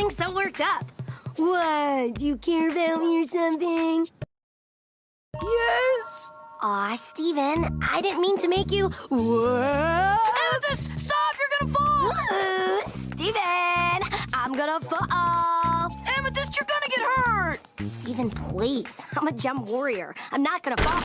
getting so worked up? What? Do you care about me or something? Yes. Aw, Steven, I didn't mean to make you... Whoa! Amethyst, stop! You're gonna fall! Ooh, Steven, I'm gonna fall. Amethyst, you're gonna get hurt! Steven, please. I'm a jump warrior. I'm not gonna fall.